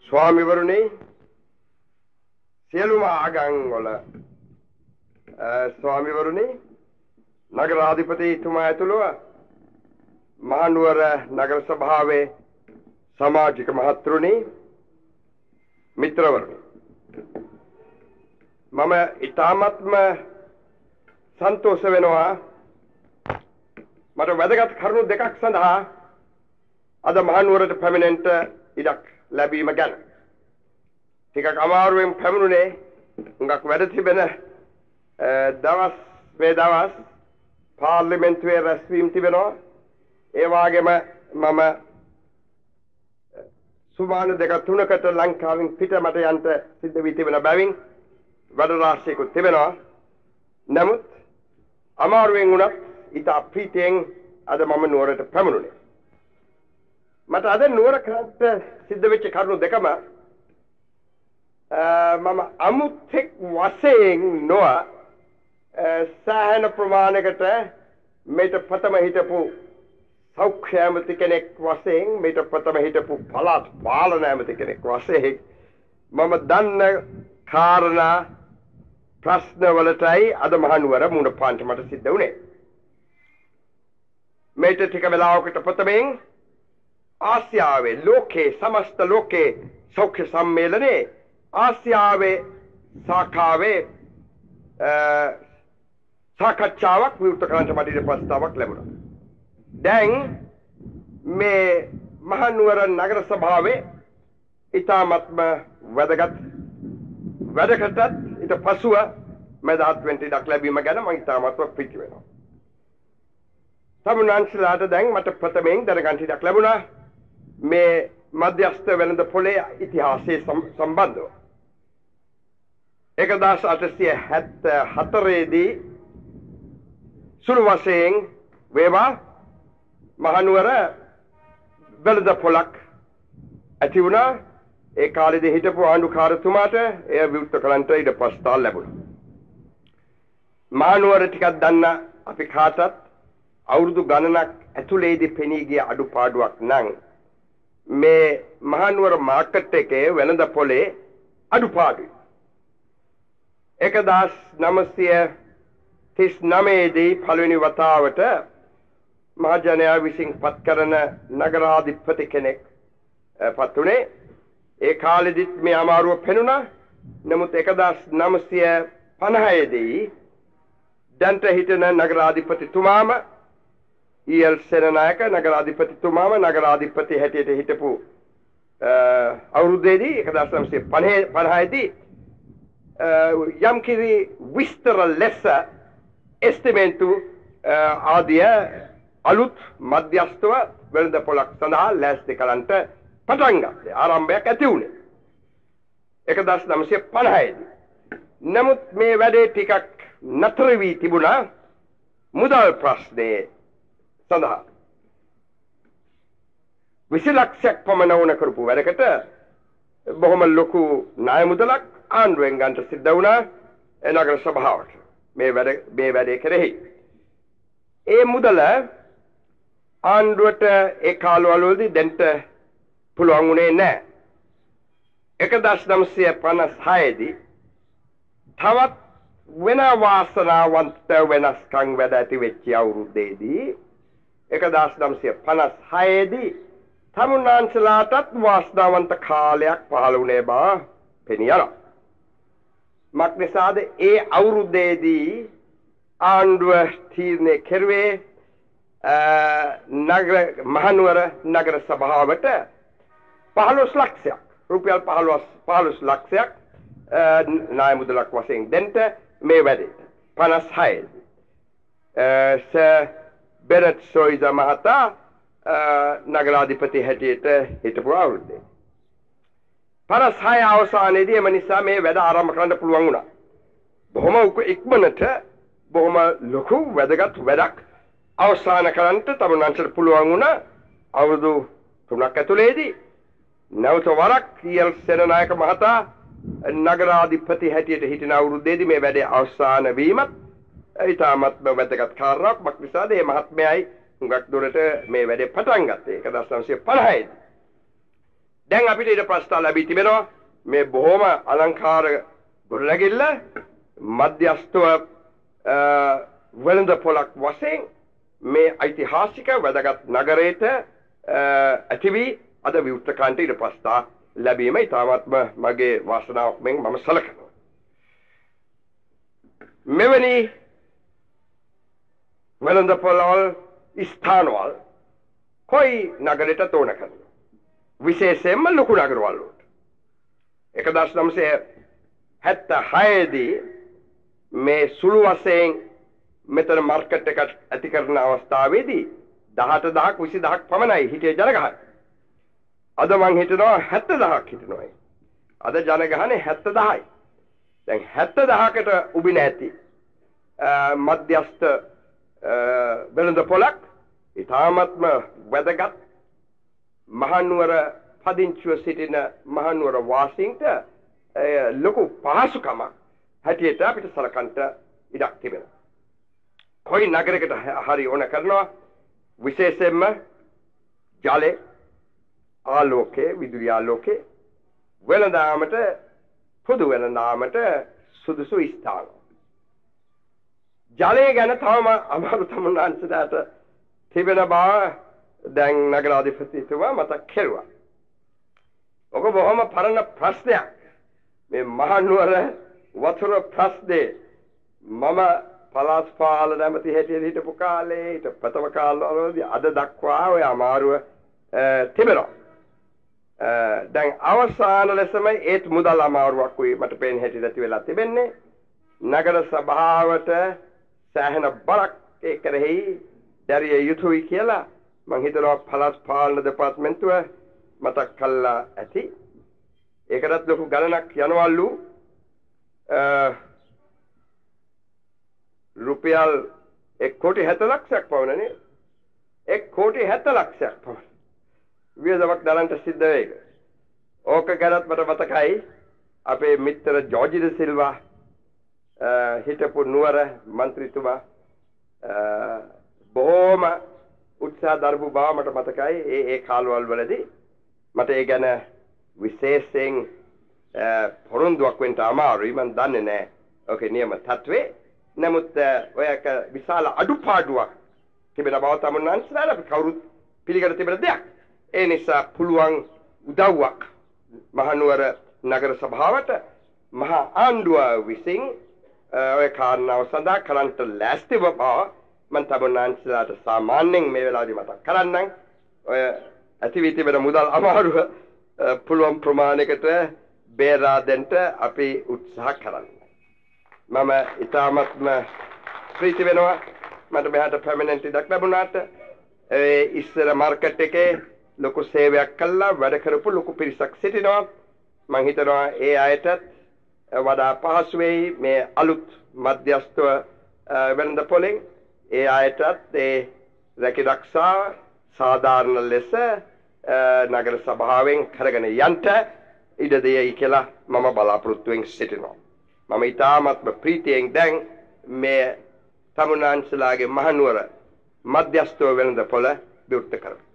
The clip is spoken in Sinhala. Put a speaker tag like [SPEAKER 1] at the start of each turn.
[SPEAKER 1] ස්වාමිවරුනි සියලුම ආගම් වල ස්වාමිවරුනි නගරාධිපතිතුමා ඇතුළුව මහනුවර නගර සභාවේ සමාජික මහත්තුරුනි මිත්‍රවරුනි මම ඊ타ත්ම සන්තෝෂ වෙනවා මට වැදගත් කරුණු දෙකක් සඳහා අද මහනුවරට පැමිණෙන්න ඉඩක් ලැබීම ගැන ටිකක් අමාරුවෙන් පැමිණුනේ හුඟක් වැඩ තිබෙන දවස් පාර්ලිමේන්තුවේ රැස්වීම් තිබෙනවා ඒ වගේම මම සුමාන දෙක තුනකට ලංකාවෙන් පිට මට යන්න සිද්ධ වී තිබෙන බැවින් වැඩ රාශියකුත් තිබෙනවා නමුත් අමාරුවෙන් වුණත් ඉතා ප්‍රීතියෙන් අද මම නුවරට පැමිණුනේ මට අද නුවර කරට සිද්ධ වෙච්ච කරුණු දෙකම මම අමුත්‍යෙක් වශයෙන් නොව සෑහෙන ප්‍රමාණයකට මේට ප්‍රථම හිටපු සෞඛ්‍ය ඇමති කෙනෙක් වශයෙන් මේට ප්‍රථම හිටපු පළාත් පාලන ඇමති කෙනෙක් වශයෙන් මම දන්න කාරණා ප්‍රශ්න වලටයි අද මහනුවර මුණ පාන්න මට සිද්ධ වුණේ මේට ටික වෙලාවකට ප්‍රථමයෙන් ආසියාවේ ලෝකේ සමස්ත ලෝකේ සෞඛ්‍ය සම්මේලනයේ ආසියාවේ සාකාවේ සාකච්ඡාවක් විවෘත කරන්න මට ප්‍රස්තාවක් ලැබුණා. දැන් මේ මහනුවර නගර සභාවේ ඉතාමත්ම වැදගත් ඊට පසුව මෙදාත් වෙන්න ඉඩක් ලැබීම ගැන මම ඉතාමත්ම ප්‍රීති වෙනවා. තමුන්වන්සලාට දැන් මට ප්‍රථමයෙන් දැනගන්න ඉඩක් ලැබුණා මේ මධ්‍යස්ථ වෙළඳ පොලේ ඉතිහාසයේ සම්බන්ධව 1874 දී සුළු වශයෙන් වේවා මහනුවර වෙළඳ පොලක් ඇති වුණා ඒ කාලේදී හිටපු ආණ්ඩුකාරතුමාට එය විවෘත කරන්නට ඉඩ ප්‍රස්තාව ලැබුණා මහනුවර ටිකක් දන්න අපි කාටත් අවුරුදු ගණනක් ඇතුළේදී පෙනී ගිය අඩුපාඩුවක් නම් මේ මහනුවර මාකට් එකේ වෙළඳ පොලේ අඩුපාඩුයි 1939 දී පළවෙනි වතාවට මහජනයා විසින් පත් කරන නගරාධිපති කෙනෙක් පත් වුණේ ඒ කාලෙදිත් මේ අමාරුව පෙනුණා නමුත් 1950 දී දැන්ට හිටන නගරාධිපතිතුමාම ඊ.එල්. සේනානායක නගරාධිපතිතුමාම නගරාධිපති හැටියට හිටපු අවුරුද්දේදී 1950 දී යම් කිසි විස්තර ලෙස එස්ටිමේට් ආදිය අලුත් මධ්‍යස්ථව වෙළඳ පොලක් සඳහා ලෑස්ති කරන්නට පටන් ගත්තා. ආරම්භයක් ඇති වුණේ 1950 දී. නමුත් මේ වැඩේ ටිකක් නතර වී තිබුණා මුදල් ප්‍රශ්නේ සඳහා 20 ලක්ෂයක් පමණ වුණ කරපු වැඩකට බොහොම ලොකු ණය මුදලක් ආණ්ඩුවෙන් ගන්නට සිද්ධ වුණා නගර සභාවට මේ වැඩේ කෙරෙහි ඒ මුදල ආණ්ඩුවට ඒ කාලවලදී දෙන්න පුළුවන් වුණේ නැහැ 1956 දී තවත් වෙන වාසනාවන්ත වෙනස්කම් වැඩ ඇති වෙච්ච අවුරුද්දේදී 1956 දී තමුන්නාන්සලාටත් වාසනාවන්ත කාලයක් පහළ වුණේ බව පෙනී යනවා. මක්නිසාද ඒ අවුරුද්දේදී ආණ්ඩුව තීරණය කෙරුවේ මහනුවර නගර සභාවට 15 ලක්ෂයක් රුපියල් 15 ලක්ෂයක් ණය මුදලක් වශයෙන් දෙන්න මේ වැඩේට 56 බෙරට් සොයිද මහතා නගරාධිපති හැටියට හිටපු අවුරුද්දේ 56 අවසානයේදී එම නිසා මේ වැඩ ආරම්භ කරන්න පුළුවන් වුණා. බොහොම ඉක්මනට බොහොම ලොකු වැදගත් වැඩක් අවසන් කරන්නට තමුන්වන්සට පුළුවන් වුණා අවුරුදු 3ක් ඇතුළේදී. නැවත වරක් ඊ.එල්. සේනානායක මහතා නගරාධිපති හැටියට හිටින අවුරුද්දේදී මේ වැඩේ අවසන් වීමත් ඊටමත්ම වැදගත් කාරණාවක්. මක්නිසාද මේ මහත්මයයි හුඟක් දුරට මේ වැඩේ පටන් ගත්තේ 1950 දී. දැන් අපිට ඊට ප්‍රස්තාව ලැබී තිබෙනවා මේ බොහොම අලංකාර ගොඩනැගිල්ල මධ්‍යස්ථව වෙළඳ පොලක් වශයෙන් මේ ඓතිහාසික වැදගත් නගරයට ඇති වී අද විවෘත කාන්ට ඊට ප්‍රස්තාව ලැබීම ඉතාමත්ම මගේ වාසනාවක් මෙන් මම සැලකනවා. මෙවැනි වෙළඳ පොළවල් ස්ථානවල කොයි නගරයට තෝරන කරනවා. විශේෂයෙන්ම ලොකු නගරවල වලට 1976 දී මේ සුළු වශයෙන් මෙතන මාකට් එකක් ඇති කරන අවස්ථාවේදී 18000ක් 20000ක් පමණයි හිටියේ ජනගහන. අද මං හිතනවා 70000ක් හිටිනවා. අද ජනගහනේ 70000යි. දැන් 70000කට උබින ඇති මධ්‍යස්ථ වෙළඳ පොලක් ඉතාමත්ම වැදගත් මහනුවර පදිංචිව සිටින මහනුවර වාසීන්ට ලොකු පහසුකමක් හැටියට අපිට සලකන්ට ඉඩක් තිබෙනවා. කොයි නගරයකට හරි ඕන කරනවා විශේෂයෙන්ම ජලය ආලෝකයේ විදුලි ආලෝකයේ වෙළඳාමට පොදු වෙළඳාමට සුදුසු ස්ථාන. ජලය ගැන තවම අමාරු තමුන්නාන්සලාට තිබෙන බව දැන් නගරාධිපතිතුමා මතක් කෙරුවා. ඔක බොහොම පරණ ප්‍රශ්නයක්. මේ මහනුවර වතුර ප්‍රශ්නේ මම පළාත් පාලන ඇමති හැටියට හිටපු කාලේ ඊට ප්‍රථම කාලවලදී අද දක්වා ඔය අමාරුව තිබෙනවා. දැන් අවසාන ලෙසම ඒත් මුදල් අමාරුවක් වී මට පේන හැටියට ඇති වෙලා තිබෙන්නේ. නගර සභාවට සෑහෙන බරක් ඒ කෙරෙහි දැරිය යුතුයි කියලා මං හිතනවා පළාත් පාලන දෙපාර්තමේන්තුව මතක් කළා ඇති. ඒකටත් ලොකු ගණනක් යනවලු රුපියල් 1,70,00,000ක් පවනනේ. 1,70,00,000ක් පවන. වියදමක් දරන්නට සිද්ධ වෙයිද? ඕක ගැනත් මට මතකයි අපේ මිත්‍ර ජෝර්ජ් ද සිල්වා හිටපු නුවර මන්ත්‍රීතුමා බොහොම උත්සාහ දරපු බව මට මතකයි ඒ කාලවල වලදී. මට ඒ ගැන විශේෂයෙන් පොරොන්දුවක් වෙන්න අමාරුයි. මම දන්නේ නැහැ ඕකේ නියම තත්ත්වේ. නමුත් ඔයක විශාල අඩුපාඩුවක් තිබෙන බව තමුන්නාන්සලාට අපි කවුරුත් පිළිගන්න තිබෙන දෙයක්. ඒ නිසා පුළුවන් උදව්වක් මහනුවර නගර සභාවට මහා ආණ්ඩුව විසින් ඔය කාරණාව සඳහා කරන්ට ලෑස්තිව බව මම තමුන්නාන්සලාට සාමාන්‍යයෙන් මේ වෙලාවේදී මතක් කරන්නම්. ඔය ඇති වී තිබෙන මුදල් අමාරුව පුළුවන් ප්‍රමාණයකට බේරා දෙන්න අපි උත්සාහ කරන්න. මම ඉතාමත්ම ප්‍රීති වෙනවා මට මෙහාට පැමිණෙන්න ඉඩක් ලැබුණාට. ඉස්සර මාකට් එකේ ලොකු සේවයක් කළා වැඩ කරපු ලොකු පිරිසක් සිටිනවා. මම හිතනවා ඒ අයටත් වඩා පහසු වෙයි මේ අලුත් මධ්‍යස්ථව වෙළඳ පොලෙන් ඒ අයටත් ඒ රැකිරක්ෂා සාධාරණ ලෙස නගර සභාවෙන් කරගෙන යන්න ඉඩ දෙයි කියලා මම බලාපොරොත්තුෙන් සිටිනවා. මම ඉතාමත්ම ප්‍රීතියෙන් දැන් මේ තමුන්නාන්සලාගේ මහනුවර මධ්‍යස්ථව වෙළඳ පොළ විවෘත කරමි.